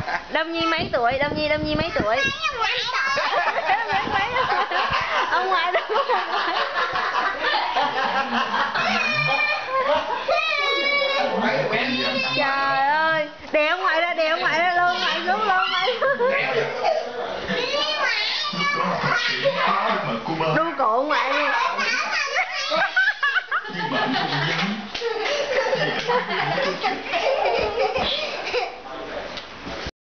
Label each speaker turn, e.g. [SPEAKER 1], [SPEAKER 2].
[SPEAKER 1] Đông Nhi mấy tuổi? Đông Nhi mấy tuổi? Ông ngoại đâu? Trời ơi, đè ông ngoại ra, lôi ngoại xuống, đu cổ ngoại luôn.
[SPEAKER 2] Nhưng mà anh không dám.